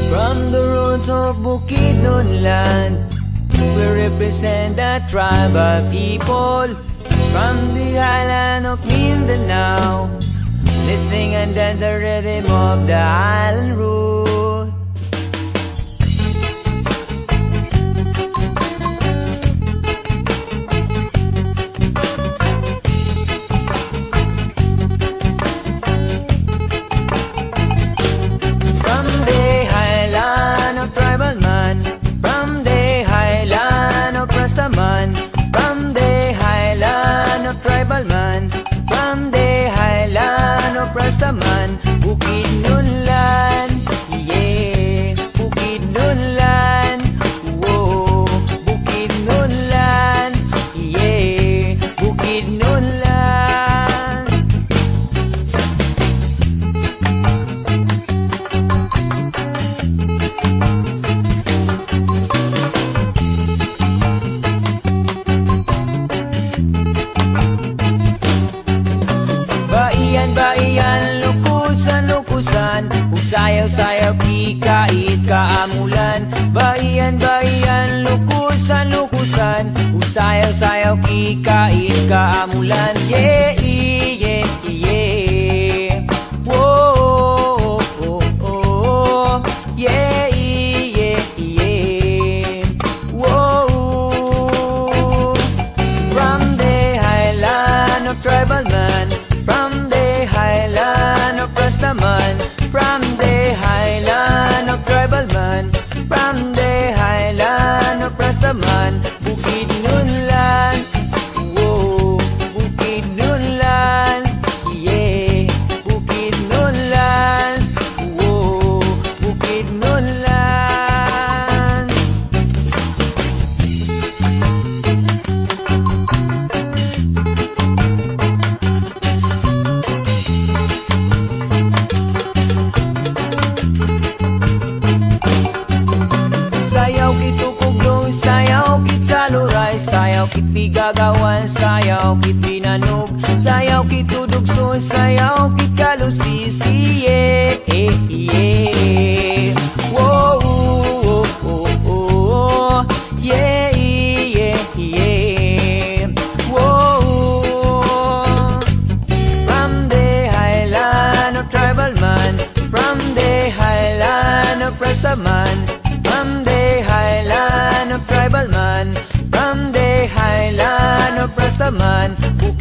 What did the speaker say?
From the roots of Bukidnon land, we represent the tribal people. From the Highland of Mindanao, let's sing and dance the rhythm of the Highland root. From the Highland of tribal man, from the Highland of Rastaman, from the Highland of tribal man, from the Highland of Rastaman, Bukidnon land, yeah, Bukidnon land, whoa, Bukidnon land, yeah, Bukidnon land. Baian, lukusan, usayaw-sayaw, kikait, kaamulan. Baian, lukusan, usayaw-sayaw, kikait, kaamulan. Yeah, yeah, yeah. Whoa, oh, oh, yeah, yeah, yeah. Whoa. From the Highland of tribal man, from the Highland of Rastaman, from the Highland of tribal man, from the Highland of Rastaman, Bukidnon land, whoa, Bukidnon land, yeah, Bukidnon land, whoa, Bukidnon land. Sayaw kit tukuglong, sayaw kit saluray, sayaw kit bigagawan, sayaw kit binanog, sayaw kit tudugson, sayaw kit kalusisi, yeah, yeah. Whoa, oh, oh, oh, yeah, yeah, yeah. Whoa. From the Highland of tribal man, from the Highland of Rastaman, from the Highland of tribal man, from the Highland of Rastaman,